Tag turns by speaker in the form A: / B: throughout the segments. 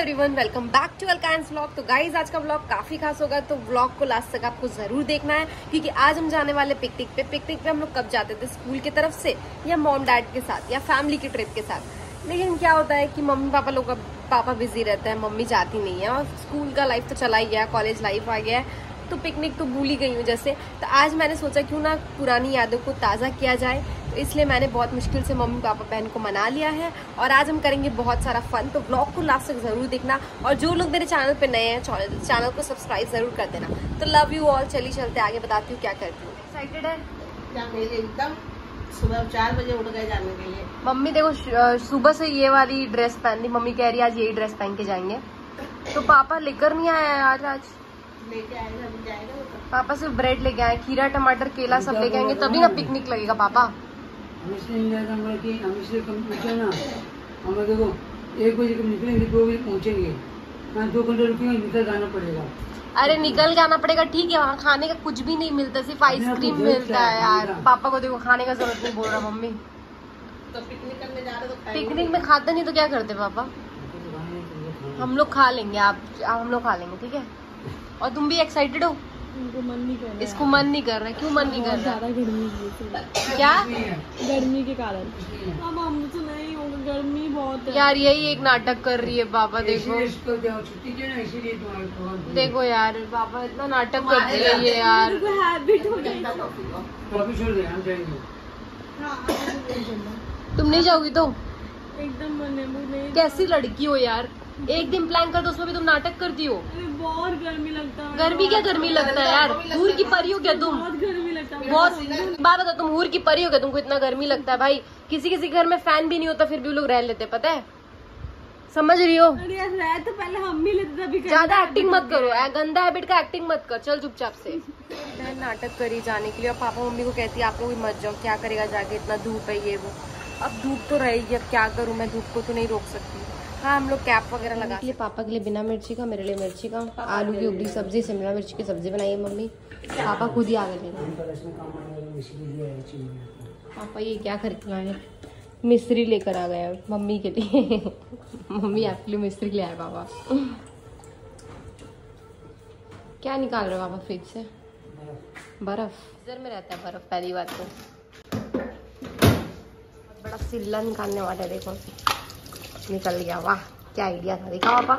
A: Everyone, welcome back to अलकांस vlog. तो guys आज का व्लॉग काफी खास होगा, तो व्लॉग को लास्ट तक आपको जरूर देखना है, क्योंकि आज हम जाने वाले पिकनिक पे। पिकनिक पे हम लोग कब जाते थे, स्कूल की तरफ से या मॉम डैड के साथ या फैमिली की ट्रिप के साथ। लेकिन क्या होता है कि मम्मी पापा लोग, पापा बिजी रहते हैं, मम्मी जाती नहीं है, और स्कूल का लाइफ तो चला ही गया, कॉलेज लाइफ आ गया है, तो पिकनिक तो भूल ही गई हूँ जैसे। तो आज मैंने सोचा क्यों ना पुरानी यादों को ताज़ा किया जाए, तो इसलिए मैंने बहुत मुश्किल से मम्मी पापा बहन को मना लिया है, और आज हम करेंगे बहुत सारा फन। तो ब्लॉग को लास्ट तक जरूर देखना, और जो लोग मेरे चैनल पे नए हैं चैनल को सब्सक्राइब जरूर कर देना। तो लव यू ऑल। चलिए चलते आगे, बताती हूँ क्या करती हूँ। एक्साइटेड है
B: जाने के लिए एकदम। सुबह 4 बजे उठ गए जाने के लिए।
A: मम्मी देखो सुबह से ये वाली ड्रेस पहन ली, मम्मी कह रही है आज यही ड्रेस पहन के जाएंगे। तो पापा लेकर नहीं आया है आज
B: लेके आएगा, अभी जाएगा वो तो।
A: पापा सिर्फ ब्रेड लेके आए, खीरा टमाटर केला सब लेके आएंगे, तभी ना पिकनिक लगेगा पापा।
C: देखो 1 बजे कब निकलेंगे, 2 बजे पहुँचेंगे, 2 घंटे रुकेंगे, निकल जाना पड़ेगा।
A: अरे निकल जाना पड़ेगा, ठीक है। वहाँ खाने का कुछ भी नहीं मिलता, सिर्फ आइसक्रीम मिलता है यार। पापा को देखो खाने का जरूरत नहीं बोल रहा मम्मी।
B: तो पिकनिक करने जा रहे तो खाएंगे।
A: पिकनिक में खाते नहीं तो क्या करते पापा? हम लोग खा लेंगे, हम लोग खा लेंगे, ठीक है। और तुम भी एक्साइटेड हो?
D: इनको मन नहीं कर रहा,
A: इसको मन नहीं कर रहा है। क्यों मन नहीं कर रहा?
D: ज्यादा गर्मी है।
A: क्या?
D: गर्मी के कारण। अब हम तो नहीं होगा, गर्मी बहुत है
A: यार यही एक नाटक कर रही है पापा। देखो देखो यार पापा इतना नाटक कर रही है यार।
D: हैबिट हो गई।
A: तुम नहीं जाओगी तो?
D: एकदम मन है, मुझे नहीं।
A: कैसी लड़की हो यार, एक दिन प्लान कर दो उसमें भी तुम नाटक करती हो।
D: अरे बहुत गर्मी लगता है।
A: गर्मी क्या गर्मी लगता है यार, हूर की परी हो क्या तुम?
D: बहुत गर्मी लगता है।
A: बहुत बात बता, तुम हूर की परी हो क्या? तुमको इतना गर्मी लगता है भाई? किसी किसी घर में फैन भी नहीं होता, फिर भी वो लोग रह लेते, पता है? समझ रही हो?
D: अरे यार रह तो पहले हम भी लेते थे, अभी
A: ज्यादा एक्टिंग मत करो, गंदा हैबिट का एक्टिंग मत कर, चल चुपचाप से। बहन नाटक करी जाने के लिए, और पापा मम्मी को कहती है आप लोग भी मत जाओ, क्या करेगा जाके, इतना धूप है ये वो। अब धूप तो रहेगी, अब क्या करूँ मैं, धूप को तो नहीं रोक सकती। हाँ हम लोग कैप वगैरह लगा के लिए। पापा के लिए बिना मिर्ची का, मेरे लिए मिर्ची का, आलू की उबली सब्जी, शिमला मिर्च की सब्जी बनाई है मम्मी। पापा खुद ही आ गए। पापा ये क्या करके आए? मिस्त्री लेकर आ गए मम्मी के लिए। मम्मी आपके लिए मिस्त्री ले आए पापा। क्या निकाल रहे हो पापा फ्रिज से? बर्फ। इधर में रहता है बर्फ, पहली बात तो। बड़ा सिल्ला निकालने वाला है, देखो निकल गया। वाह क्या आइडिया था, देखा पापा?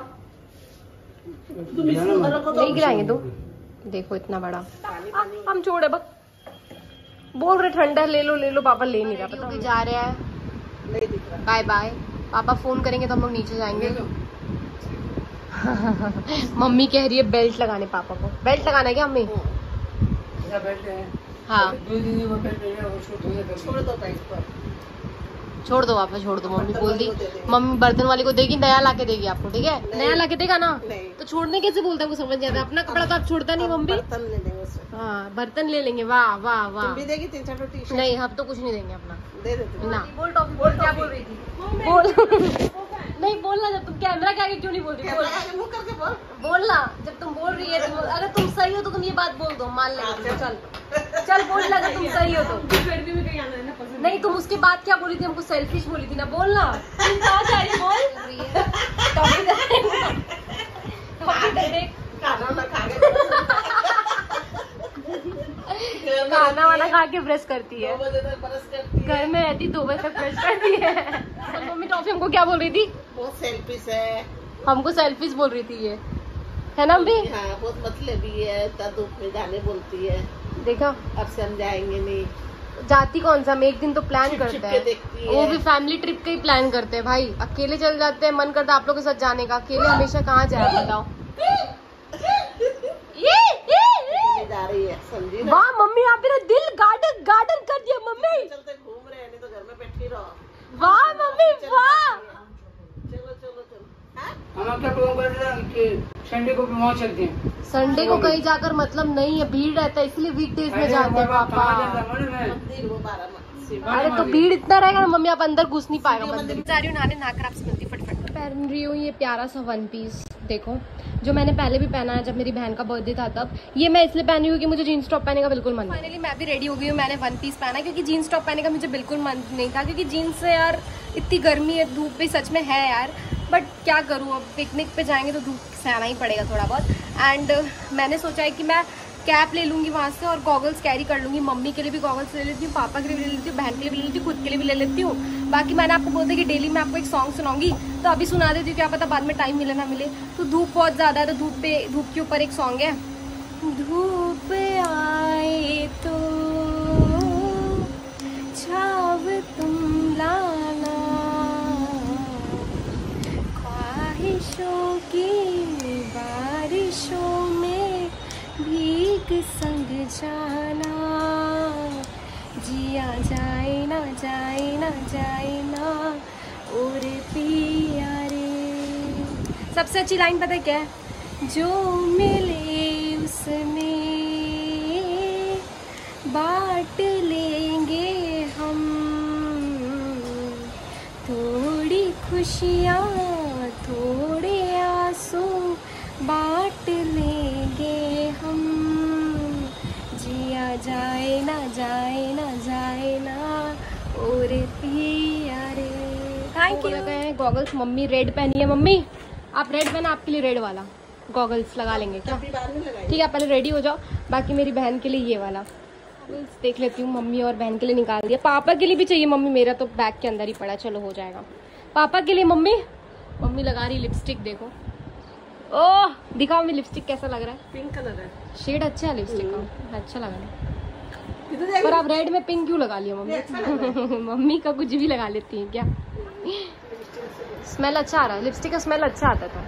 A: नहीं गिराएंगे तुम, देखो इतना बड़ा। हम छोड़े बक, बोल रहे ठंडा ले लो, पापा ले नहीं रहा, पता जा रहे हैं। Bye bye. पापा फोन करेंगे तो हम लोग नीचे जाएंगे। मम्मी कह रही है बेल्ट लगाने पापा को। बेल्ट लगाना है क्या मम्मी? हाँ छोड़ दो पापा, छोड़ दो। मम्मी बोल दी, मम्मी बर्तन वाली को देगी, नया लाके देगी आपको, ठीक है? नया लाके देगा ना, तो छोड़ने कैसे बोलता है वो, समझ जाता है। अपना कपड़ा तो आप छोड़ता नहीं मम्मी।
B: बर्तन ले लेंगे उससे।
A: हाँ बर्तन ले लेंगे। वाह वाह वाह।
B: तुम भी देगी 3-4 टी-शर्ट?
A: नहीं हम तो कुछ नहीं देंगे अपना,
B: दे देते
A: ना। बोल टॉफी, बोल क्या बोल रही थी? बोल। नहीं बोलना, जब तुम कैमरा के आगे क्यों नहीं बोल रही?
B: मुंह करके बोल।
A: बोलना जब तुम बोल रही है, अगर तुम सही हो तो तुम ये बात बोल दो, मान लेंगे। चल बोल लगा तुम सही हो तो।
D: गर्मी में कहीं आना है ना पसंद
A: नहीं तुम उसके बाद क्या बोली थी, हमको सेल्फिश बोली थी ना, बोलना। तुम कहाँ जा रही बोल? खाना वाना खा के ब्रश करती है,
B: 2 बजे तक ब्रश करती है।
A: घर में रहती 2 बजे तक ब्रश करती है। तो मम्मी टॉफी हमको क्या बोल रही थी?
B: बहुत सेल्फिश है।
A: हमको सेल्फिश बोल रही थी ये, है ना अम्बी?
B: हाँ बहुत मतलबी है, इतना धूप में जाने बोलती है।
A: देखा
B: अब से हम जाएंगे नहीं।
A: जाती कौन सा, हम एक दिन तो प्लान करते
B: छिप के
A: हैं,
B: देखती है।
A: वो भी फैमिली ट्रिप का ही प्लान करते हैं भाई। अकेले चल जाते हैं, मन करता है आप लोग के साथ जाने का, अकेले हमेशा कहाँ जाए बताओ?
B: जा रही है समझी ना?
A: वाह मम्मी आप मेरा दिल गार्डन गार्डन कर दिया मम्मी।
B: चलते घूम रहे हैं, नहीं तो घर में बैठी रहो।
A: वाह मम्मी वाह।
B: चलो चलो चलो। हाँ?
C: हम क्या प्रोग्राम कर रहे हैं कि संडे को वहाँ चलते हैं।
A: संडे को कहीं जाकर मतलब नहीं है, भीड़ रहता है, इसलिए वीकडेज में जाते हैं पापा।
B: मंदिर वो 12
A: अरे तो भीड़ इतना रहेगा ना मम्मी, आप अंदर घुस नहीं पाएगा मंदिर। जा रही हूँ नहाने, नहाकर आपसे मिलती फटफट। पहन रही हूँ ये प्यारा सा 1 पीस, देखो जो मैंने पहले भी पहना है जब मेरी बहन का बर्थडे था तब। ये मैं इसलिए पहनी हूँ कि मुझे जीन्स टॉप पहनने का बिल्कुल मन नहीं। फाइनली मैं भी रेडी हो गई हूँ, मैंने 1 पीस पहना क्योंकि जीन्स टॉप पहनने का मुझे बिल्कुल मन नहीं था, क्योंकि जीन्स से यार इतनी गर्मी है, धूप भी सच में है यार, बट क्या करूँ, अब पिकनिक पे जाएंगे तो धूप सहना ही पड़ेगा थोड़ा बहुत। एंड मैंने सोचा है कि मैं कैप ले लूँगी वहाँ से और गॉगल्स कैरी कर लूँगी। मम्मी के लिए भी गॉगल्स ले लेती हूँ, पापा के लिए भी ले लेती हूँ, बहन के लिए भी ले लेती हूँ, खुद के लिए भी ले लेती हूँ। बाकी मैंने आपको बोलते कि डेली मैं आपको एक सॉन्ग सुनाऊंगी, तो अभी सुना देती हूँ, क्या पता बाद में टाइम मिले ना मिले। तो धूप बहुत ज़्यादा है, तो धूप के ऊपर एक सॉन्ग है। धूप आए तो छाव तुम लाना, ख्वाहिशों की बारिशों में भीग संग जाना, जिया जाए ना जाए ना जाए ना और पिया रे। सबसे अच्छी लाइन पता है क्या है? जो मिले उसमें बांट लेंगे हम, थोड़ी खुशियाँ थोड़े आंसू बांट लेंगे हम, जिया जाए ना जाए ना जाए ना और पिया रे। Thank you. गॉगल्स मम्मी रेड पहनी है। मम्मी आप रेड पहना, आपके लिए रेड वाला गॉगल्स लगा लेंगे क्या? ठीक है, पहले रेडी हो जाओ। बाकी मेरी बहन के लिए ये वाला गॉगल्स देख लेती हूँ। मम्मी और बहन के लिए निकाल दिया, पापा के लिए भी चाहिए। मम्मी मेरा तो बैग के अंदर ही पड़ा, चलो हो जाएगा। पापा के लिए मम्मी लगा रही लिपस्टिक, देखो। ओह दिखाओ मम्मी लिपस्टिक कैसा लग रहा है?
B: पिंक कलर है,
A: शेड अच्छा है लिपस्टिक का, अच्छा लग रहा है। पर आप रेड में पिंक क्यों लगा लिया मम्मी? मम्मी का कुछ भी लगा लेती हैं क्या? स्मेल अच्छा आ रहा है, लिपस्टिक का स्मेल अच्छा आता था।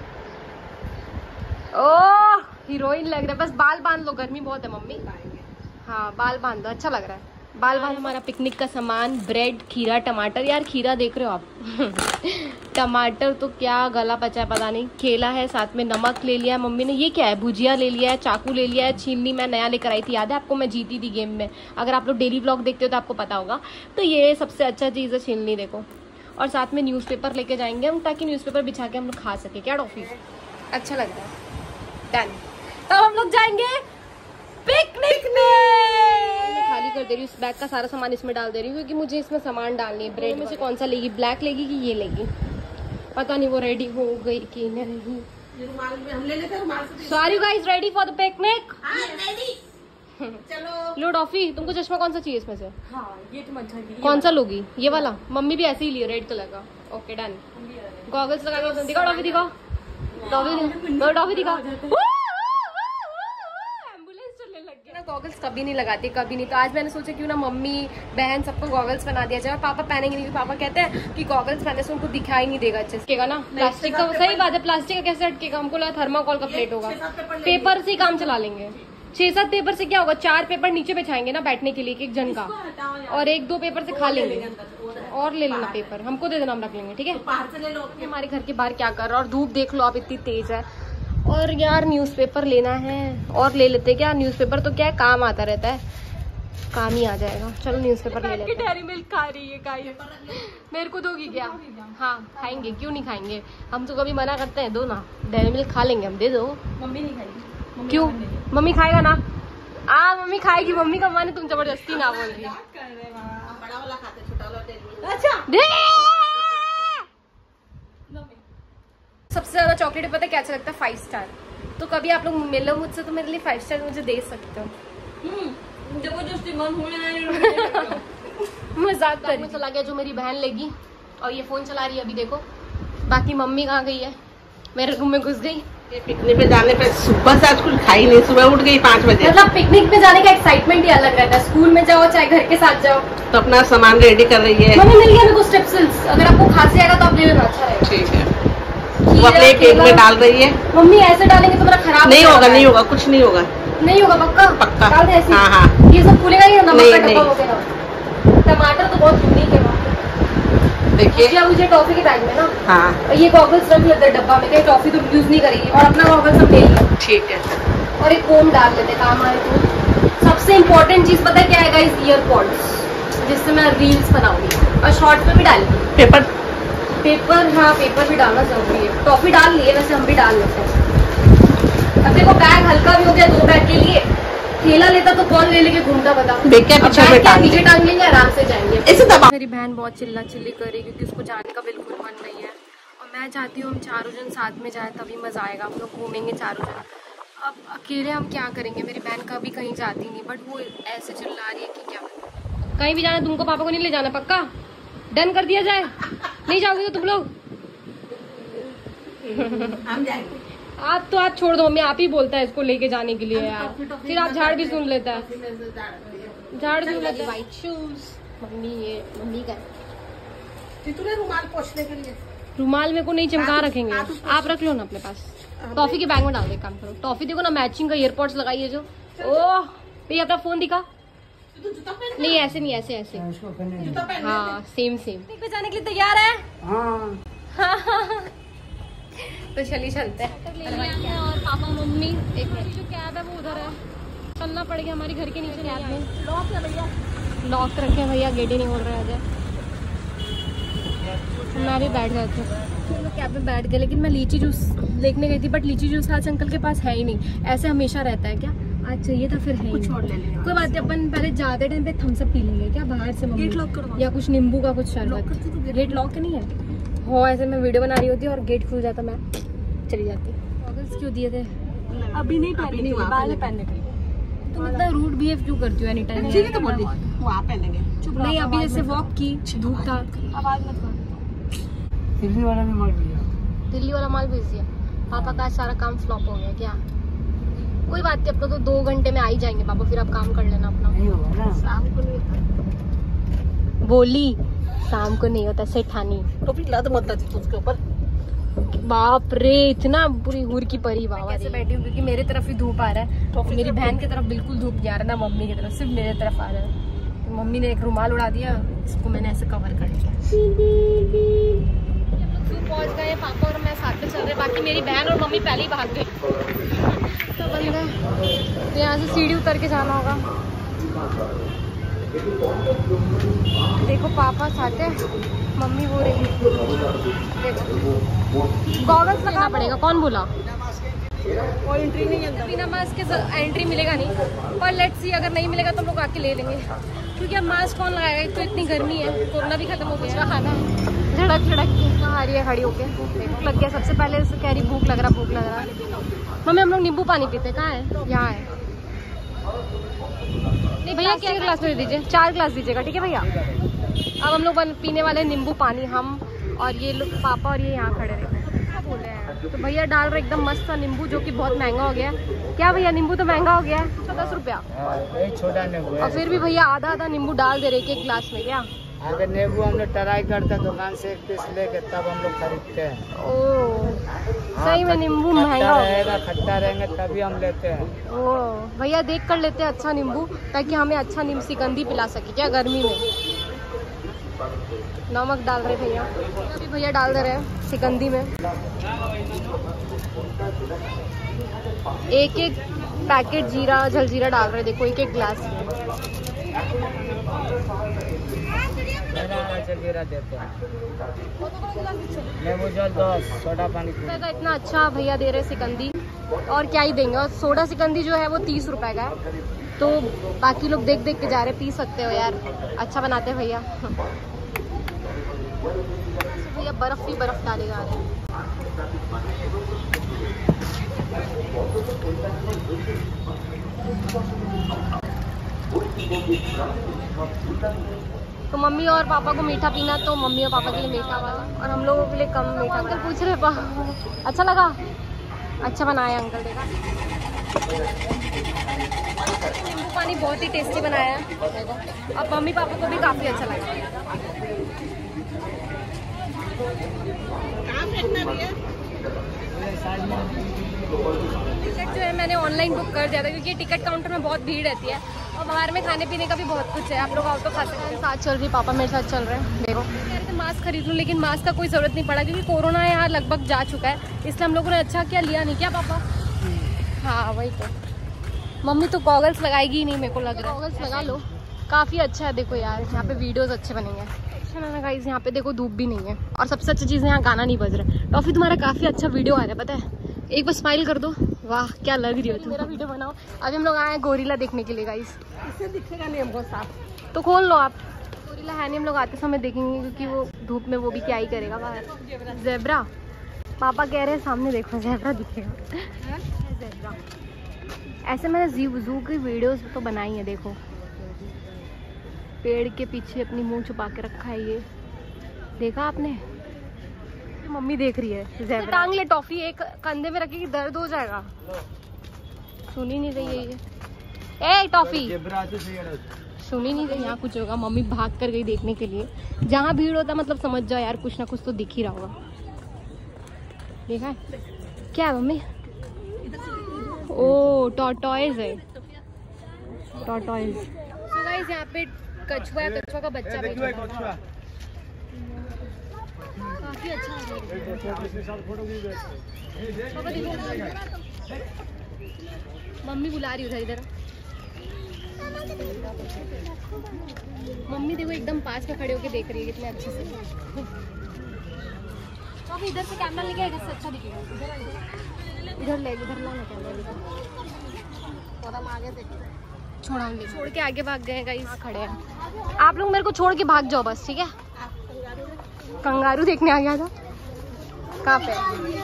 A: ओह हीरोइन लग रहा है। बस बाल बांध लो, गर्मी बहुत है मम्मी। हाँ बाल बांध दो, अच्छा लग रहा है बाल बांध। हमारा पिकनिक का सामान, ब्रेड, खीरा, टमाटर। यार खीरा देख रहे हो आप? टमाटर तो क्या गला पचा है पता नहीं। केला है, साथ में नमक ले लिया है मम्मी ने। ये क्या है? भुजिया ले लिया है, चाकू ले लिया है, छीलनी मैं नया लेकर आई थी, याद है आपको? मैं जीती थी गेम में, अगर आप लोग डेली व्लॉग देखते हो तो आपको पता होगा। तो ये सबसे अच्छा चीज़ है छीलनी, देखो। और साथ में न्यूज़पेपर लेके जाएंगे हम, ताकि न्यूज़पेपर बिछा के हम लोग खा सके। क्या टॉफी? अच्छा लग रहा है, डन। तो हम लोग जाएंगे पिकनिक में। मैं खाली कर दे रही हूँ इस बैग का सारा सामान, इसमें डाल दे रही हूँ क्योंकि मुझे इसमें सामान डालनी है। ब्रेड में से कौन सा लेगी? ब्लैक लेगी कि ये लेगी? पता नहीं वो रेडी हो गई कि नहीं।
B: हम ले लेते हैं।
A: Sorry guys, ready for the picnic.
B: चलो
A: लो टॉफी। तुमको चश्मा कौन सा चाहिए इसमें से?
D: हाँ ये तुम अच्छा की।
A: कौन सा लोगी? ये वाला? मम्मी भी ऐसे ही लिए, रेड कलर का। Okay done. गॉगल्स लगा के दिखाओ, टॉफी दिखाओ, टॉफी दिखाओ। गॉगल्स कभी नहीं लगाती, कभी नहीं। तो आज मैंने सोचा क्यों ना मम्मी बहन सबको गॉगल्स बना दिया जाए। और पापा पहनेंगे नहीं, पापा कहते हैं कि गॉगल्स पहनने से उनको दिखाई नहीं देगा अच्छे से ना। प्लास्टिक का सही बात है, प्लास्टिक का कैसे हटकेगा? हमको लगा थर्माकोल का प्लेट होगा। पेपर से काम चला लेंगे। 6-7 पेपर से क्या होगा? 4 पेपर नीचे बिछाएंगे ना बैठने के लिए, एक जन का, और 1-2 पेपर से खा लेंगे। और ले लेना पेपर, हमको दे देना, हम रख लेंगे। ठीक है,
B: बाहर से ले लो।
A: हमारे घर के बाहर क्या कर रहा है, और धूप देख लो आप, इतनी तेज है। और यार न्यूज़पेपर लेना है, और ले लेते क्या? न्यूज़पेपर तो क्या है, काम आता रहता है, काम ही आ जाएगा। चलो न्यूज़पेपर ले लेते हैं। डेयरी मिल्क खा रही है गाइस, मेरे को दोगी क्या? हाँ खाएंगे, क्यों नहीं खाएंगे? हम तो कभी मना करते हैं, दो ना, डेयरी मिल्क खा लेंगे हम, दे दो।
D: मम्मी नहीं खाएगी।
A: क्यों? मम्मी खाएगा ना? मम्मी खाएगी, मम्मी का मन है, तुम जबरदस्ती ना बोल रही।
B: बड़ा वाला खाते, छोटा वाला दे।
D: अच्छा
A: सबसे ज्यादा चॉकलेट पता है क्या अच्छा लगता है? 5 स्टार। तो कभी आप लोग मिलो मुझसे तो मेरे लिए 5 स्टार मुझे दे सकते हो।
D: जबरदस्ती मन होने
A: मजाक कर रही। चला गया जो मेरी बहन लेगी, और ये फोन चला रही है अभी, देखो। बाकी मम्मी कहाँ गई है? मेरे रूम में घुस गई।
B: पिकनिक पे जाने पे सुबह से आज कुछ खाई नहीं, सुबह उठ गई 5 बजे।
A: मतलब पिकनिक पे जाने का एक्साइटमेंट ही अलग रहता है। स्कूल में जाओ चाहे घर के साथ जाओ,
B: तो अपना सामान रेडी कर रही है।
A: मम्मी मिल गया मेरे को स्टेप्सिल्स, अगर आपको खांसी आएगा तो आप ले लेना, अच्छा रहेगा।
B: ठीक है, वो अपने केक में डाल रही है।
A: मम्मी ऐसे डालेंगे तो मेरा खराब
B: नहीं होगा, नहीं होगा, कुछ नहीं होगा,
A: नहीं होगा, पक्का
B: पक्का।
A: डाल दे ऐसे।
B: हाँ हाँ,
A: ये सब फूलेगा ही, नमक का
B: नहीं,
A: डब्बा हो गया। टमाटर तो बहुत यूनिक है।
B: देखिए
A: मुझे टॉफी के टाइम में ना,
B: हाँ,
A: और ये गॉगल्स रख लेते डब्बा में, कहीं टॉफी तो यूज नहीं करेगी, और अपना गॉगल्स हम ले लिया।
B: ठीक है,
A: और एक कोम डाल लेते काम आए तो। सबसे इम्पोर्टेंट चीज पता है क्या है गाइस? ईयरपॉड्स, जिससे मैं रील्स बनाऊंगी और शॉर्ट्स में भी डालूंगी।
B: पेपर
A: हाँ पेपर भी डालना जरूरी है। टॉफी डाल लिए, वैसे हम भी डाल लेते हैं। अब देखो बैग हल्का भी हो गया 2 बैग के लिए। थैला लेता तो कौन ले लेके घूमता बता?
B: पीछे
A: पीछे टांग लेंगे, आराम से जाएंगे।
B: इसे दबा।
A: मेरी बहन बहुत चिल्ला चिल्ली कर रही है क्योंकि उसको जाने का बिल्कुल मन नहीं है, और मैं चाहती हूँ हम चारों जन साथ में जाए, तभी मज़ा आएगा, हम लोग घूमेंगे चारों जन। अब अकेले हम क्या करेंगे, मेरी बहन कभी कहीं जाती नहीं, बट वो ऐसे चिल्ला रही है कि क्या कहीं भी जाना तुमको, पापा को नहीं ले जाना, पक्का डन कर दिया जाए? नहीं जाओगे तो तुम लोग?
B: हम जाएंगे।
A: आप तो आप छोड़ दो, मम्मी आप ही बोलता है इसको लेके जाने के लिए यार, फिर आप झाड़ भी सुन लेता है, झाड़ सुन लेता है। व्हाइट शूज मम्मी, ये मम्मी का
B: तूने रुमाल पोंछने के लिए,
A: रुमाल मेरे को नहीं चिमका रखेंगे, आप रख लो ना अपने पास। टॉफी के बैग में डाल दे, काम करो। टॉफी देखो ना, मैचिंग का ईयरपॉड्स लगाई है जो। ओह ये अपना फोन दिखा। नहीं ऐसे नहीं, ऐसे ऐसे, हाँ सेम सेम। पे जाने के लिए तैयार है? हाँ तो चलिए चलते हैं। और पापा मम्मी, एक मिनट, जो कैब है वो उधर है, चलना पड़ेगा हमारे घर के नीचे। कैब में लॉक है भैया, लॉक रखे भैया, गेट ही नहीं खोल रहे हैं। मैं भी बैठ गए थे, हम लोग कैब में बैठ गए, लेकिन मैं लीची जूस देखने गई थी, बट लीची जूस आज अंकल के पास है ही नहीं। ऐसे हमेशा रहता है क्या? आज चाहिए था, फिर है कुछ और ले लेंगे। कोई बात नहीं, अपन पहले जाते टाइम पे थम्स अप पी लेंगे क्या बाहर से, गेट लॉक करो, या कुछ नींबू का कुछ शरबत। गेट लॉक नहीं है हो, ऐसे मैं वीडियो बना रही होती और गेट खुल जाता, मैं चली जाती। गॉगल्स क्यों दिए थे? अभी नहीं पहने, बाद में पहनने के। तुम इतना रूड बिहेव क्यों करती हो एनी टाइम?
B: तो बोल दी वहाँ पहनेंगे।
A: नहीं अभी जैसे वॉक की, धूप था, आवाज मत कर।
C: दिल्ली वाला भी माल भेजा,
A: दिल्ली वाला माल भेज दिया। पापा का सारा काम फ्लॉप हो गया क्या? कोई बात नहीं, अब तो 2 घंटे में आ ही जाएंगे पापा, फिर आप काम कर लेना अपना।
C: नहीं होगा ना,
B: शाम को नहीं होता,
A: बोली शाम को नहीं होता सेठानी।
B: तो फिर लत मत थी उसके ऊपर।
A: बाप रे, इतना पूरी हुर की परी बाबा। कैसे बैठी हूँ क्योंकि मेरे तरफ ही धूप आ रहा है, तो मेरी बहन की तरफ बिल्कुल धूप नहीं आ रहा, ना मम्मी की तरफ, सिर्फ मेरे तरफ आ रहा है। तो मम्मी ने एक रुमाल उड़ा दिया, इसको मैंने ऐसे कवर कर लिया। पहुंच गए, पापा और मैं साथ में चल रहे, बाकी मेरी बहन और मम्मी पहले ही भाग गई। तो बंद है, तो यहाँ से सीढ़ी उतर के जाना होगा। देखो पापा साथ है, मम्मी वो रही। गॉगल्स लगाना पड़ेगा, कौन बोला? और एंट्री नहीं है, बिना मास्क के एंट्री मिलेगा नहीं, पर लेट्स सी अगर नहीं मिलेगा तो हम लोग आके ले लेंगे, क्योंकि अब मास्क कौन लगाएगा, एक तो इतनी गर्मी है, कोरोना भी खत्म हो गया। खाना है झड़क झड़क के आ रही है खड़ी होके, भूख लग गया। सबसे पहले कह रही भूख लग रहा। मम्मी हम लोग नींबू पानी पीते, कहाँ है? यहाँ है। नहीं भैया क्या ग्लास में दे दीजिए, 4 ग्लास दीजिएगा, ठीक है भैया। अब हम लोग पीने वाले नींबू पानी, हम और ये लोग, पापा और ये यहाँ खड़े रहे बोल रहे हैं। तो भैया डाल रहे एकदम मस्त सा नींबू, जो कि बहुत महंगा हो गया है। क्या भैया नींबू तो महंगा हो गया है, 10 रुपया,
C: छोटा नींबू,
A: और फिर भी भैया आधा नींबू डाल दे रहे एक ग्लास में। क्या
C: अगर नींबू हम लोग ट्राई करते दुकान से 1 पीस लेके तब हम लोग खरीदते हैं।
A: ओ सही में नींबू महंगा
C: रहेगा, खट्टा रहेंगे तभी हम लेते हैं।
A: ओ भैया देख कर लेते हैं अच्छा नींबू, ताकि हमें अच्छा नींबू सिकंदी पिला सके क्या गर्मी में। नमक डाल रहे भैया, अभी भैया डाल दे रहे हैं सिकंदी में। एक पैकेट जीरा जलजीरा डाल रहे, देखो एक ग्लास में।
C: जलजीरा देते हैं, नींबू जल 10, सोडा पानी।
A: इतना अच्छा भैया दे रहे सिकंदी, और क्या ही देंगे। और सोडा सिकंदी जो है वो 30 रुपए का है, तो बाकी लोग देख देख के जा रहे, पी सकते हो यार, अच्छा बनाते हैं भैया। भैया बर्फ ही बर्फ डालेगा। तो मम्मी और पापा को मीठा पीना, तो मम्मी और पापा के लिए मीठा वाला, और हम लोगों के लिए कम मीठा। अंकल पूछ रहे अच्छा लगा? अच्छा बनाया अंकल, देखा नींबू पानी बहुत ही टेस्टी बनाया है। अब मम्मी पापा को भी काफी अच्छा लगा। टिकट जो है मैंने ऑनलाइन बुक कर दिया था, क्योंकि टिकट काउंटर में बहुत भीड़ रहती है, और बाहर में खाने पीने का भी बहुत कुछ है, आप लोग आओ तो खा सकते हैं। साथ चल रही, पापा मेरे साथ चल रहे हैं। देखो कह रहे थे मास्क खरीद लूँ, लेकिन मास्क का कोई ज़रूरत नहीं पड़ा, क्योंकि कोरोना यहाँ लगभग जा चुका है, इसलिए हम लोगों ने अच्छा क्या लिया नहीं। क्या पापा? हाँ वही तो। मम्मी तो गॉगल्स लगाएगी ही नहीं, मेरे को लग रहा है। गॉगल्स लगा लो, काफ़ी अच्छा है। देखो यार यहाँ पे वीडियोस अच्छे बनेंगे। अच्छा ना गाइस, यहाँ पे देखो धूप भी नहीं है, और सबसे अच्छी चीज़ है यहाँ गाना नहीं बज रहा है। टॉफी तुम्हारा काफ़ी अच्छा वीडियो आ रहा है, पता है, एक बार स्माइल कर दो, वाह क्या लग रही हो तुम। मेरा वीडियो बनाओ। अभी हम लोग आए हैं गोरिल्ला देखने के लिए गाइस।
B: इससे दिखेगा नहीं हमको साफ,
A: तो खोल लो आप। गोरिल्ला है नहीं, हम लोग आते समय देखेंगे, क्योंकि वो धूप में वो भी क्या ही करेगा बाहर। जेब्रा पापा कह रहे हैं सामने देखो ज़ेब्रा दिखेगा। ज़ेब्रा ऐसे मैंने जू की वीडियोस तो बनाई है। देखो पेड़ के पीछे अपनी मुंह छुपा के रखा है ये, देखा आपने? मम्मी देख रही है ज़ेब्रा। टांग ले टॉफी, एक कंधे में रखेगी दर्द हो जाएगा। सुनी नहीं रही है ये। ए टॉफी सुनी नहीं रही। यहाँ कुछ होगा, मम्मी भाग कर गई देखने के लिए। जहाँ भीड़ होता मतलब समझ जाओ यार कुछ ना कुछ तो दिख ही रहा होगा। देखा है क्या है मम्मी? ओ टॉर्टॉइज है, टॉर्टॉइज। सो गाइस यहाँ पे कछुआ है, कछुआ का बच्चा बैठा काफी अच्छा है। मम्मी बुला रही उधर, इधर मम्मी देखो एकदम पास में खड़े होके देख रही है कितने अच्छे से। तो अभी इधर से कैमरा लेके आए जिससे अच्छा दिखेगा। इधर ले, इधर ला ना कैमरा, और हम आगे देखते छोड़ाएंगे। छोड़ के आगे भाग गए गाइस, खड़े हैं। आप लोग मेरे को छोड़ के भाग जाओ बस, ठीक है? कंगारू देखने आ गया था। कहाँ पे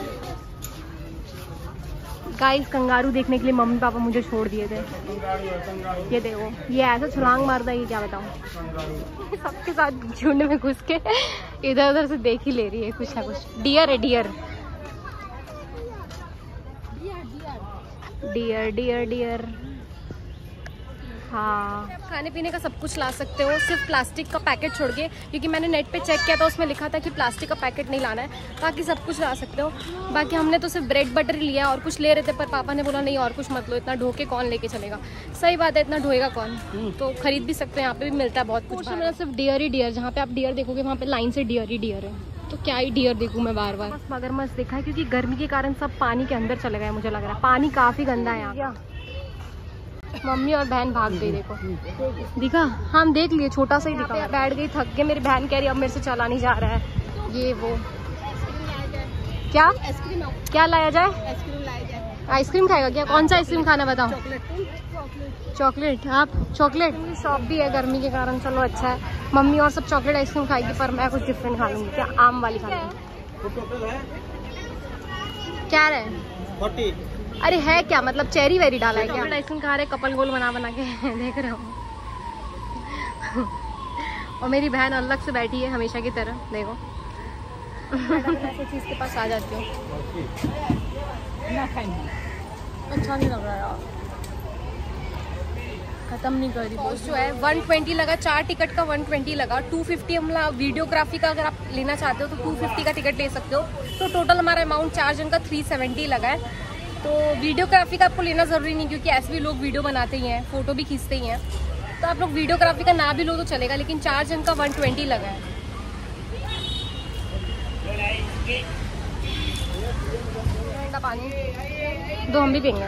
A: गाइस? कंगारू देखने के लिए मम्मी पापा मुझे छोड़ दिए थे। ये देखो ये ऐसा छलांग मारता है कि क्या बताऊं। सबके साथ झुंड में घुस के इधर उधर से देख ही ले रही है कुछ ना कुछ। डियर है, डियर डियर डियर डियर। हाँ खाने पीने का सब कुछ ला सकते हो, सिर्फ प्लास्टिक का पैकेट छोड़ के, क्योंकि मैंने नेट पे चेक किया था उसमें लिखा था कि प्लास्टिक का पैकेट नहीं लाना है, बाकी सब कुछ ला सकते हो। बाकी हमने तो सिर्फ ब्रेड बटर लिया और कुछ ले रहे थे, पर पापा ने बोला नहीं और कुछ मत लो, इतना ढो के कौन लेके चलेगा। सही बात है, इतना ढोएगा कौन? तो खरीद भी सकते हैं, यहाँ पे भी मिलता है बहुत कुछ। मतलब सिर्फ डियर ही डियर, जहाँ पे आप डियर देखोगे वहाँ पे लाइन से डियर ही डियर है। तो क्या ही डियर देखूँ मैं बार बार। मगरमच्छ देखा है, क्योंकि गर्मी के कारण सब पानी के अंदर चले गए, मुझे लग रहा है पानी काफी गंदा है यहाँ। मम्मी और बहन भाग गई, देखो दिखा? हम देख लिए, छोटा सा ही दिखा। बैठ गई, थक गई। मेरी बहन कह रही अब मेरे से चला नहीं जा रहा है। ये वो क्या क्या लाया जाए? आइसक्रीम खाएगा क्या? कौन सा आइसक्रीम खाना बताओ? चॉकलेट। आप चॉकलेट? शॉप भी है गर्मी के कारण, चलो अच्छा है। मम्मी और सब चॉकलेट आइसक्रीम खाएगी, पर मैं कुछ डिफरेंट खा लूंगी। क्या आम वाली खा लूंगी? क्या रहे? अरे है क्या मतलब चेरी वेरी डाला है क्या? आइसक्रीम खा रहे, कपल गोल बना के देख रहे हो। और मेरी बहन अलग से बैठी है हमेशा की तरह, देखो। ऐसी चीज के पास आ जाती हूँ। अच्छा नहीं लग रहा यार, खत्म नहीं कर रही। पोस्ट जो है 120 लगा, 4 टिकट का 120 लगा। 250 हमला वीडियोग्राफी का अगर आप लेना चाहते हो तो 250 का टिकट ले सकते हो। तो टोटल हमारा अमाउंट 4 जन का 370 लगा है। तो वीडियोग्राफी का आपको लेना ज़रूरी नहीं, क्योंकि ऐसे भी लोग वीडियो बनाते ही हैं, फ़ोटो भी खींचते ही हैं। तो आप लोग वीडियोग्राफी का ना भी लो तो चलेगा, लेकिन 4 जन का 120 लगा है। पानी दो, हम भी पियेंगे।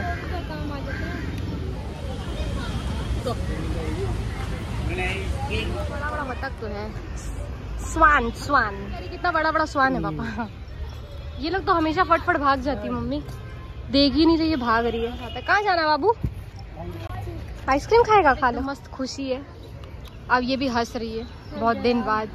A: बड़ा बड़ा बतख तो है। स्वान, स्वान कितना बड़ा बड़ा स्वान है पापा। ये लोग तो हमेशा फटफट भाग जाती है, मम्मी देख ही नहीं रही है, भाग रही है। कहाँ जाना है बाबू? आइसक्रीम खाएगा? खा लो। मस्त खुशी है। अब ये भी हंस रही है बहुत दिन बाद।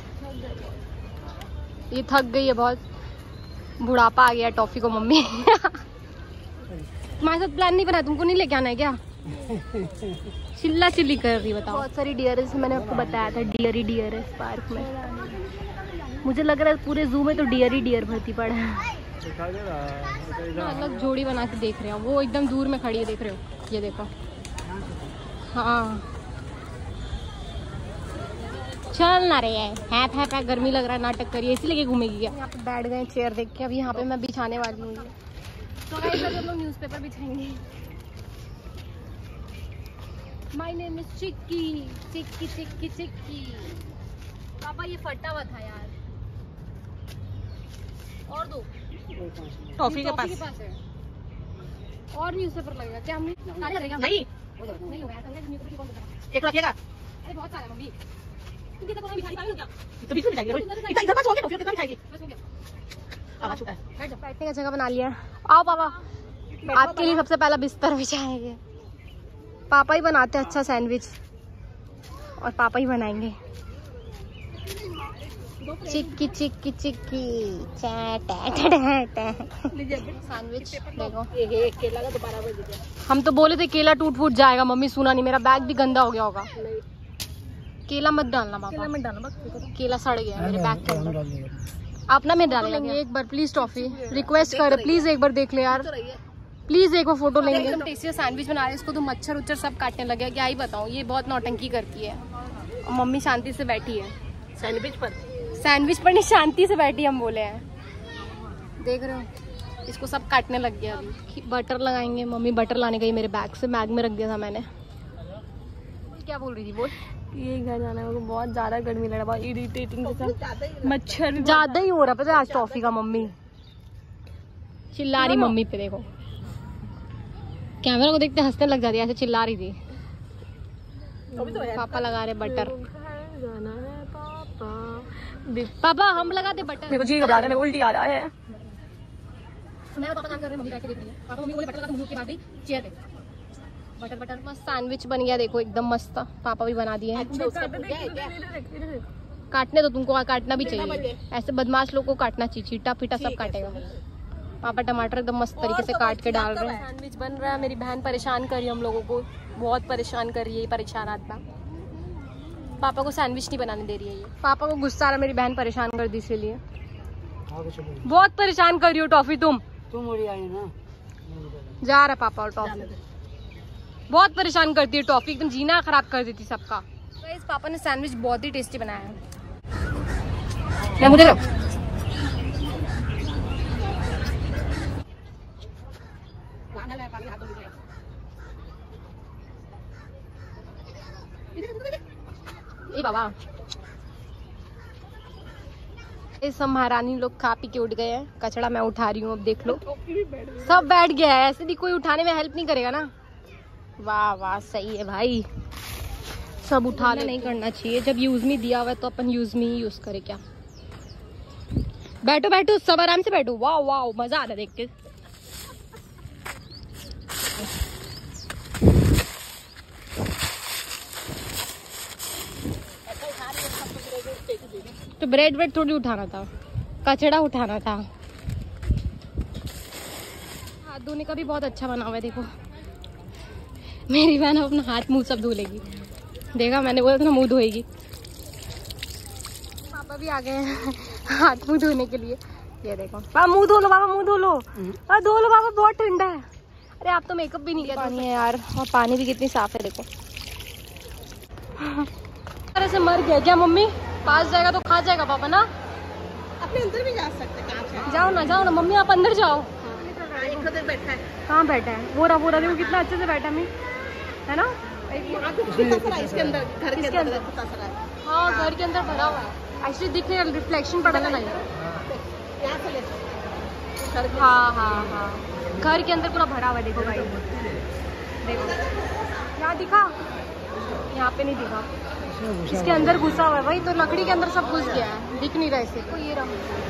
A: ये थक गई है बहुत, बुढ़ापा आ गया टॉफी को। मम्मी तुम्हारे साथ प्लान नहीं बना, तुमको नहीं लेके आना है क्या? चिल्ला चिल्ली कर रही, बताओ। बहुत सारी डियर है, मैंने आपको बताया था डियर ही डियर है इस पार्क में। मुझे लग रहा है पूरे जू में तो डियर ही डियर भर्ती पड़ा है। अलग जोड़ी बना के देख रहे हो, वो एकदम दूर में खड़ी है, देख रहे हो? ये देखो। हाँ चल ना रहे है, गर्मी लग रहा है, नाटक करिए, इसी लेके घूमेगी क्या? यहाँ पे बैठ गए चेयर देख के। अभी यहाँ पे मैं बिछाने वाली हूँ। तो गाइस हम लोग न्यूज़पेपर बिछाएंगे। My name is Chikki, Chikki Chikki Chikki. पापा ये फटा हुआ था यार, और दो
B: टॉफी के पास
A: है। और न्यूज़पेपर लगेगा क्या? हमने नहीं नहीं होगा
B: एक रखिएगा।
A: अरे बहुत सारा मम्मी, तुम तो बिछा पाओगे क्या?
B: तो बीच में बिछाइए, इधर पास हो गया, टॉफी कितना बिछाएगी?
A: बस हो गया।
B: आवाज उठा है।
A: बैठने का जगह बना लिया। आओ पापा, आपके लिए सबसे पहला बिस्तर बिछाएंगे। पापा ही बनाते हैं अच्छा सैंडविच, और पापा ही बनाएंगे। चिक्की चिक्की चिक्की सैंडविच देखो।
B: केला का तो 12 बजे दिया।
A: हम तो बोले थे केला टूट फूट जाएगा, मम्मी सुना नहीं। मेरा बैग भी गंदा हो गया होगा। केला मत डालना पापा, केला मत डालना, केला सड़ गया मेरे बैग के अंदर। आप ना मैं डालेंगे एक बार प्लीज, टॉफी रिक्वेस्ट कर, प्लीज एक बार देख ले यार, प्लीज एक बार फोटो लेंगे। एकदम टेस्टी सैंडविच बना रहे हैं, इसको तो मच्छर उच्छर सब काटने लगे। क्या ही बताऊं, ये बहुत नौटंकी करती है। और मम्मी शांति से बैठी है
B: सैंडविच पर
A: नहीं, शांति से बैठी हम बोले हैं। देख रहे हो, इसको सब काटने लग गया। अभी बटर लगाएंगे। मम्मी बटर लाने गई मेरे बैग से, बैग में रख दिया था मैंने। क्या बोल रही थी बोल?
D: ये घर जाने में बहुत ज्यादा गर्मी लग रहा है, बहुत इरिटेटिंग जैसा मच्छर
A: ज्यादा ही हो रहा पता है आज टॉफी का। मम्मी चिल्ला रही, मम्मी पे देखो, कैमरा को देखते हंसने लग जाती है, ऐसे चिल्ला रही थी। पापा लगा रहे बटर।
D: जाना है
A: पापा हम लगा दे बटर।
D: मेरे को जी घबरा रहा है, मेरे को उल्टी आ रहा है।
A: मैं पापा काम कर रहे हैं, मम्मी बैठ के देख रही है। पापा मम्मी बोले बटर लगा, तो मुंह के बाद भी चेयर पे बटर बटर। मस्त सैंडविच बन गया देखो, एकदम मस्त। पापा भी बना दिए हैं। काटने तो तुमको काटना भी चाहिए, ऐसे बदमाश लोग को काटना चाहिए। चीटा पीटा सब काटेगा। पापा टमाटर एकदम मस्त तरीके से काट के डाल रहे हैं। सैंडविच बन रहा है। मेरी बहन परेशान कर रही है हम लोगों को, बहुत परेशान कर रही है। परेशान आत्मा पापा को सैंडविच नहीं बनाने दे रही है। ये पापा को गुस्सा आ रहा है, मेरी बहन परेशान कर दी इसीलिए। बहुत परेशान कर रही हो टॉफी तुम
C: आई ना।
A: जा रहा पापा और टॉफी बहुत परेशान करती है। टॉफी एकदम जीना खराब कर देती सबका। इस पापा ने सैंडविच बहुत ही टेस्टी बनाया है। मुझे बाबा ये सब महारानी लोग खा पी के उठ गए हैं। कचड़ा मैं उठा रही हूँ, अब देख लो सब बैठ गया है। ऐसे भी कोई उठाने में हेल्प नहीं करेगा ना। वाह वाह सही है भाई, सब उठा ले। नहीं करना चाहिए, जब यूज में दिया हुआ है तो अपन यूज में ही यूज करें। क्या बैठो बैठो सब आराम से बैठो। वाह वाह मजा आ रहा है देख के। तो ब्रेड ब्रेड थोड़ी उठाना था, कचड़ा उठाना था। हाथ धोने का भी बहुत अच्छा बना हुआ है देखो। मेरी बहन अपना हाथ मुंह सब धो लेगी। देखा मैंने बोला था ना मुंह धोएगी। पापा भी आ गए हैं हाथ मुंह धोने के लिए। ये देखो पापा मुंह धो लो, पापा मुंह धो लो, धो लो पापा, बहुत ठंडा है। अरे आप तो मेकअप भी नहीं किया। पानी है यार, और पानी भी कितनी साफ है देखो। तरह से मर गया क्या मम्मी? पास जाएगा तो खा जाएगा पापा ना।
B: अपने अंदर भी जा सकते।
A: जाओ ना मम्मी, आप अंदर जाओ।
B: बैठा है।
A: कहाँ बैठा है? वो रहा देखो कितना अच्छे से बैठा है ना।
B: इसके अंदर घर के अंदर
A: हाँ घर के अंदर भरा हुआ है। एक्चुअली दिख रहा है, रिफ्लेक्शन पड़ेगा नहीं। हाँ हाँ हाँ घर के अंदर पूरा भरा हुआ है देखो भाई। देखो यहाँ दिखा, यहाँ पे नहीं दिखा, इसके अंदर घुसा हुआ है भाई। तो लकड़ी के अंदर सब घुस गया है, दिख नहीं रहा इसे। तो ये रहा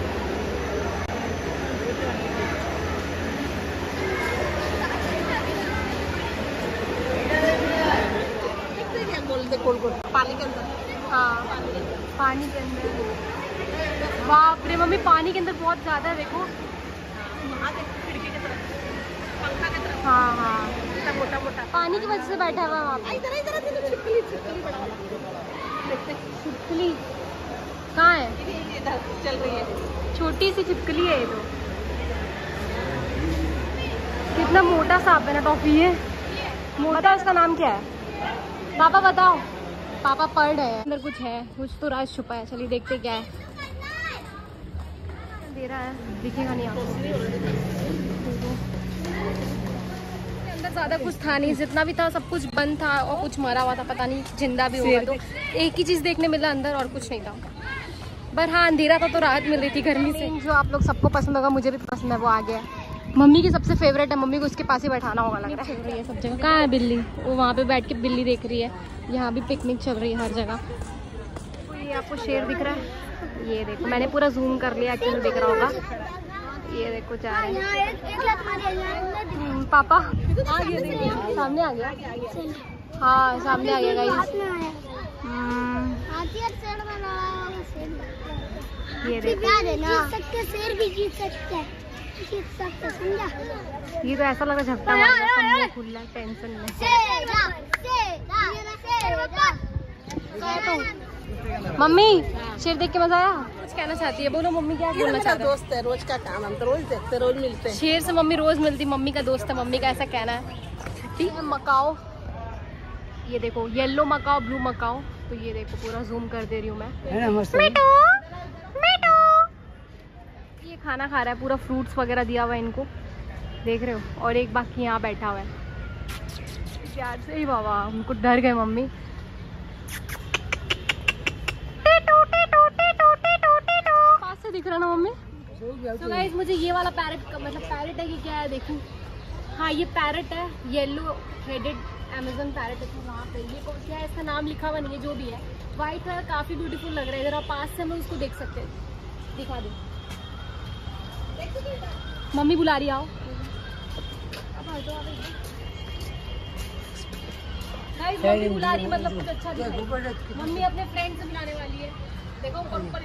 B: पानी के अंदर।
A: हाँ पानी के अंदर। बाप रे मम्मी पानी के अंदर बहुत ज्यादा है देखो।
B: खिड़की की तरफ, पंखा की तरफ।
A: हाँ हाँ
B: मोटा मोटा
A: पानी की वजह से बैठा हुआ है वहाँ पे।
B: छिपकली बड़ा वाला
A: छिपकली कहाँ है?
B: इधर चल रही है,
A: छोटी सी छिपकली है ये तो। कितना मोटा सांप है ना टॉफी है। मोटा उसका नाम क्या है पापा बताओ? पापा पढ़ रहे हैं, अंदर कुछ है, कुछ तो राज छुपा है। चलिए देखते क्या है। दे रहा है, दिखेगा नहीं आपको। अंदर ज्यादा कुछ था नहीं, जितना भी था सब कुछ बंद था और कुछ मरा हुआ था, पता नहीं जिंदा भी होगा। तो एक ही चीज देखने मिला अंदर और कुछ नहीं था। पर हाँ अंधेरा था तो राहत मिल रही थी गर्मी से। जो आप लोग सबको पसंद होगा, मुझे भी पसंद है, वो आ गया। मम्मी की सबसे फेवरेट है, मम्मी को उसके पास ही बैठाना होगा लग रहा है। चल रही है सब जगह। कहाँ है बिल्ली? वो वहाँ पे बैठ के बिल्ली देख रही है। यहाँ भी पिकनिक चल रही है हर जगह। तो ये आपको शेर दिख रहा है, ये देखो मैंने पूरा जूम कर लिया, एक्चुअली दिख रहा होगा। ये देखो जा रहे हैं पापा। आ गया देखो, सामने आ गया। हाँ सामने आ गया गाइस। ये देखो,
E: जीत सकते, शेर भी जीत सकते हैं, जीत सकते, समझा?
A: ये तो ऐसा लग रहा है झपटा मार रहा है, सब मुंह खुला है, टेंशन में। मम्मी शेर देख के मजा आया? कुछ कहना चाहती है, बोलो मम्मी, क्या बोलना चाहती है?
B: दोस्त है, रोज का काम, हम तो रोज देखते, रोज मिलते हैं।
A: शेर से मम्मी रोज मिलती, मम्मी का दोस्त है, मम्मी का ऐसा कहना है। मकाओ, ये देखो येलो मकाओ, ब्लू मकाओ, तो ये देखो पूरा जूम कर दे रही हूँ मैं। मीठू, मीठू, ये खाना खा रहा है, पूरा फ्रूट्स वगैरह दिया हुआ है इनको, देख रहे हो, और एक बाकी यहाँ बैठा हुआ है प्यार से ही। बाबा उनको डर गए मम्मी। पास से दिख रहा ना मम्मी? तो गाइस मुझे ये वाला पैरट, मतलब पैरट है कि क्या है देखूं। हाँ ये पैरट है, येलो हेडेड अमेज़न पैरट है। तो वहाँ पे ये क्या है, इसका नाम लिखा हुआ नहीं है, जो भी है वाइट है, काफी ब्यूटीफुल लग रहा है। इधर आप पास से हम उसको देख सकते हैं, दिखा दो, मम्मी बुला रही, आओ। गाइस मम्मी बुला रही, मतलब कुछ अच्छा दिखा रही। मम्मी अपने फ्रेंड से मिलाने वाली है, देखो ऊपर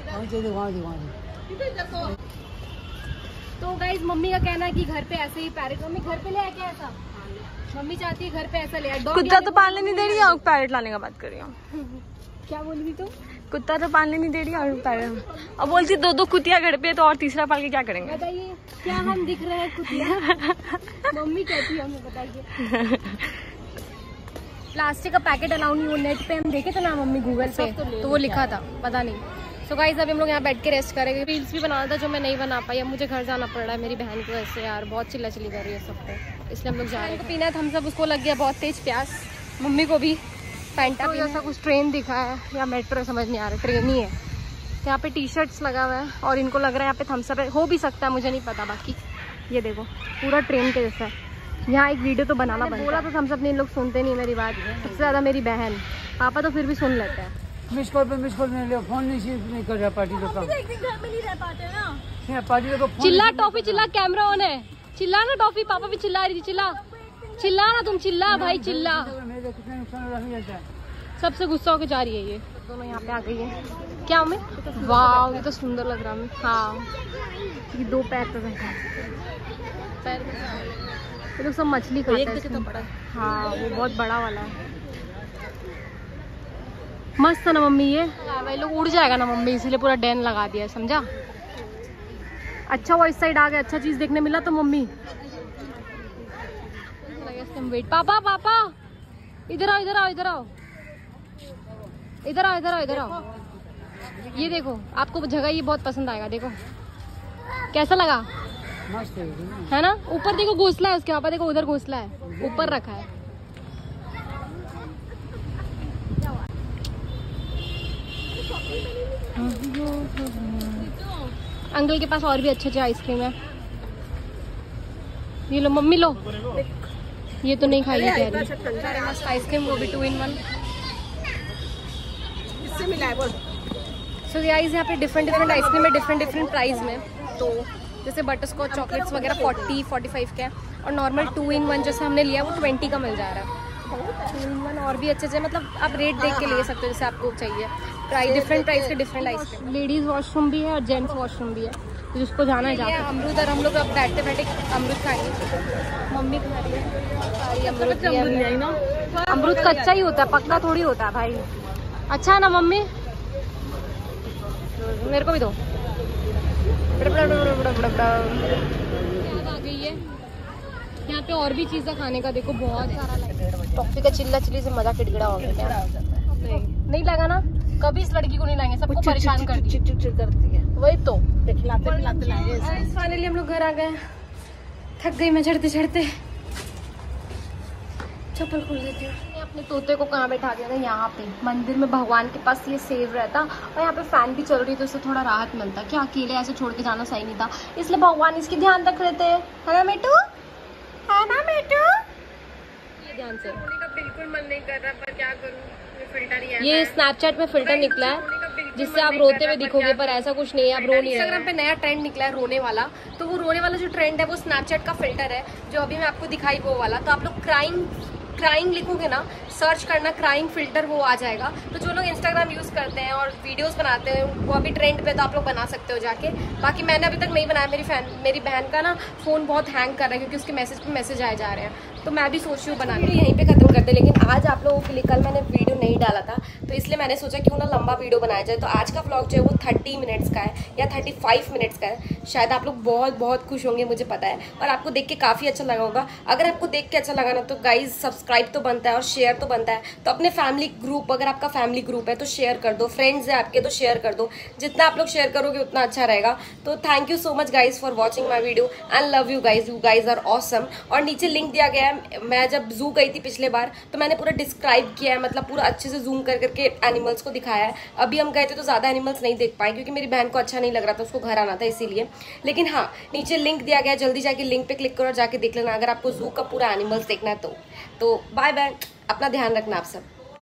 A: इधर। तो गाइस मम्मी का कहना है कि घर पे ऐसे ही पैरट, मम्मी घर पे ले आया क्या ऐसा? मम्मी चाहती है घर पे ऐसा ले आया।
D: कुत्ता तो पालने नहीं दे रही है, पैरट लाने का बात कर रही हूँ।
A: क्या बोली तुम?
D: कुत्ता तो पालने नहीं दे रही और पैरट, अब बोलती दो कुतिया घर पे, तो और तीसरा पाल के क्या करेंगे?
A: बताइए क्या हम दिख रहे हैं कुतिया? मम्मी कहती है हमें, बताइए। प्लास्टिक का पैकेट अलाउ नहीं, वो नेट पे हम देखे थे ना मम्मी, गूगल पे, तो वो लिखा था, पता नहीं। सो गाइस अभी हम लोग यहाँ बैठ के रेस्ट करेंगे। रील्स भी बनाना था जो मैं नहीं बना पाई, अब मुझे घर जाना पड़ रहा है मेरी बहन की वजह से, यार बहुत चिल्ला चिल्ली कर रही है सब पे, इसलिए हम लोग जा रहे हैं। पीना था, हम सब, उसको लग गया बहुत तेज प्यास, मम्मी को भी फैंटा पीना। ऐसा कुछ ट्रेन दिखा है या मेट्रो है, समझ नहीं आ रहा, ट्रेन ही है। यहाँ पे टी शर्ट्स लगा हुआ है और इनको लग रहा है यहाँ पे थम्स अप है, हो भी सकता है, मुझे नहीं पता। बाकी ये देखो पूरा ट्रेन के जैसा है। यहाँ एक वीडियो तो बनाना बोला तो थम्स अप नहीं, इन लोग सुनते नहीं मेरी बात, सबसे ज्यादा मेरी बहन, पापा तो फिर भी सुन लेते हैं।
C: मिस कॉल पे मिस कॉल नहीं, फोन नहीं कर रहा पार्टी लोग का।
D: एक दिन घर में नहीं रह पाते ना,
C: पार्टी लोग को
A: चिल्ला टॉफी, चिल्ला, कैमरा ऑन है, चिल्ला ना टॉफी, पापा भी चिल्ला रही थी, चिल्ला चिल्ला ना तुम, चिल्ला भाई चिल्ला।
C: कितना नुकसान हो रहा है,
A: सबसे गुस्सा होकर जा रही है ये दोनों, यहाँ पे आ गई है। क्या हमें, वाह ये तो सुंदर लग रहा है। हाँ ये दो पैर पे बैठा है, ये लोग सब मछली खाते हैं। हाँ वो बहुत बड़ा वाला है, मस्त है ना मम्मी ये? भाई लोग उड़ जाएगा ना मम्मी, इसीलिए पूरा डैन लगा दिया है, समझा? अच्छा वो इस साइड आ गया, अच्छा चीज देखने मिला तो मम्मी। वेट, पापा पापा इधर आओ, इधर आओ, इधर आओ, इधर आओ, इधर आओ, इधर आओ। ये देखो आपको जगह ये बहुत पसंद आएगा, देखो कैसा लगा,
C: मस्त
A: है ना? ऊपर देखो घोंसला है उसके, वहाँ पर देखो उधर घोंसला है, ऊपर रखा है। अंकल के पास और भी अच्छे आइसक्रीम है, ये लो मम्मी लो, ये तो नहीं खाई कह रही। मस्त आइसक्रीम, वो भी 2 in 1
B: इससे मिला है बोल।
A: सो गाइस यहाँ पे डिफरेंट आइसक्रीम है, डिफरेंट प्राइस में। तो जैसे बटर स्कॉच चॉकलेट्स वगैरह 40-45 के, और नॉर्मल 2 in 1 जैसे हमने लिया वो 20 का मिल जा रहा है। 2 in 1 और भी अच्छे, मतलब आप रेट देख के ले सकते हो जैसे आपको चाहिए। डिफरेंट प्राइस के डिफरेंट आइसक्रीम। लेडीज वॉशरूम भी है और जेंट्स वॉशरूम भी है, तो जिसको जाना है जाए। अमरूद, और हम लोग अब बैठते बैठे अमरूद खाएंगे, मम्मी खा रही है अमरूद। अमरूद कच्चा ही होता है, पक्का थोड़ी होता है भाई। अच्छा है ना मम्मी? मेरे को भी दो। आ गई है यहाँ पे और भी चीजें खाने का, देखो बहुत सारा। टॉफी का चिल्ला चिल्ली से मजा किड़किड़ा हो गया। नहीं लगा ना, कभी इस लड़की को नहीं लाएंगे, सबको परेशान कर दी है, वही तो
B: खिलाते पिलाते लाए।
A: फाइनली हम लोग घर आ गए, थक गई मैं चढ़ते चढ़ते। चप्पल खोल देती हूँ। अपने तोते को कहाँ बैठा दिया था, यहाँ पे मंदिर में भगवान के पास ये सेव रहता, और यहाँ पे फैन भी चल रही तो उससे थोड़ा राहत मिलता। क्या अकेले ऐसे छोड़ के जाना सही नहीं था, इसलिए भगवान इसकी ध्यान रख लेते हैं, है ना मेटू? है ना मेटू? ध्यान से
D: बिल्कुल मन नहीं कर रहा, पर क्या करूं, फिल्टर ही है।
A: ये स्नैपचैट में फिल्टर निकला है जिससे आप रोते हुए दिखोगे, पर ऐसा कुछ नहीं है, आप रो नहीं। इंस्टाग्राम पे नया ट्रेंड निकला है रोने वाला, तो वो रोने वाला जो ट्रेंड है वो स्नैपचैट का फिल्टर है, जो अभी मैं आपको दिखाई वो वाला। तो आप लोग क्राइंग क्राइंग लिखोगे ना, सर्च करना क्राइंग फिल्टर, वो आ जाएगा। तो जो लोग इंस्टाग्राम यूज़ करते हैं और वीडियोस बनाते हैं वो अभी ट्रेंड पे, तो आप लोग बना सकते हो जाके। बाकी मैंने अभी तक नहीं बनाया, मेरी बहन का ना फ़ोन बहुत हैंग कर रहा है क्योंकि उसके मैसेज पे मैसेज आए जा रहे हैं, तो मैं भी सोच रही हूँ बनाने। वीडियो यहीं पे खत्म करते, लेकिन आज आप लोगों के लिए कल मैंने वीडियो नहीं डाला था, तो इसलिए मैंने सोचा क्यों ना लंबा वीडियो बनाया जाए। तो आज का व्लॉग जो है वो 30 मिनट्स का है या 35 मिनट्स का है। शायद आप लोग बहुत बहुत खुश होंगे, मुझे पता है, और आपको देख के काफ़ी अच्छा लगा होगा। अगर आपको देख के अच्छा लगा ना तो गाइज सब्सक्राइब तो बनता है और शेयर तो बनता है। तो अपने फैमिली ग्रुप, अगर आपका फैमिली ग्रुप है तो शेयर कर दो, फ्रेंड्स है आपके तो शेयर कर दो। जितना आप लोग शेयर करोगे उतना अच्छा रहेगा। तो thank you so much guys for watching my video and love you guys are awesome. और नीचे लिंक दिया गया है। मैं जब जू गई थी पिछले बार तो मैंने पूरा डिस्क्राइब किया है, मतलब पूरा अच्छे से जूम कर करके एनिमल्स को दिखाया है। अभी हम गए थे तो ज़्यादा एनिमल्स नहीं देख पाए क्योंकि मेरी बहन को अच्छा नहीं लग रहा था, उसको घर आना था इसीलिए। लेकिन हाँ, नीचे लिंक दिया गया है, जल्दी जाके लिंक पे क्लिक करो और जाके देख लेना अगर आपको जू का पूरा एनिमल्स देखना है तो बाय बाय, अपना ध्यान रखना आप सब।